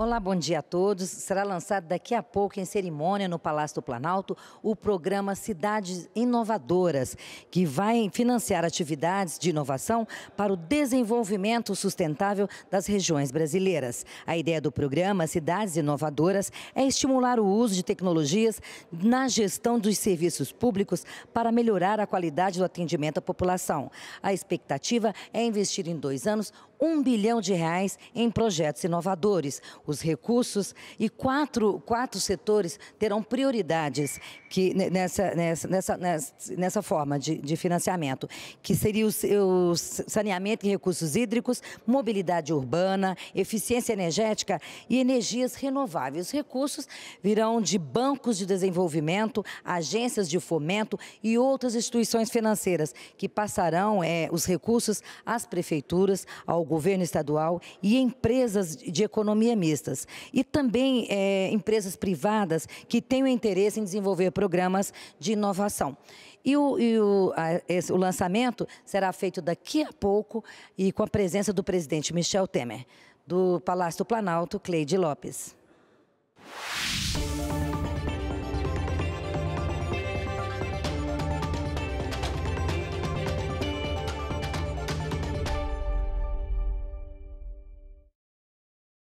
Olá, bom dia a todos. Será lançado daqui a pouco, em cerimônia no Palácio do Planalto, o programa Cidades Inovadoras, que vai financiar atividades de inovação para o desenvolvimento sustentável das regiões brasileiras. A ideia do programa Cidades Inovadoras é estimular o uso de tecnologias na gestão dos serviços públicos para melhorar a qualidade do atendimento à população. A expectativa é investir em 2 anos R$ 1 bilhão em projetos inovadores. Os recursos e quatro setores terão prioridades nessa forma de financiamento, que seria o saneamento e recursos hídricos, mobilidade urbana, eficiência energética e energias renováveis. Os recursos virão de bancos de desenvolvimento, agências de fomento e outras instituições financeiras, que passarão os recursos às prefeituras, ao governo estadual e empresas de economia mistas. E também empresas privadas que tenham interesse em desenvolver programas de inovação. E o lançamento será feito daqui a pouco e com a presença do presidente Michel Temer. Do Palácio do Planalto, Cleide Lopes.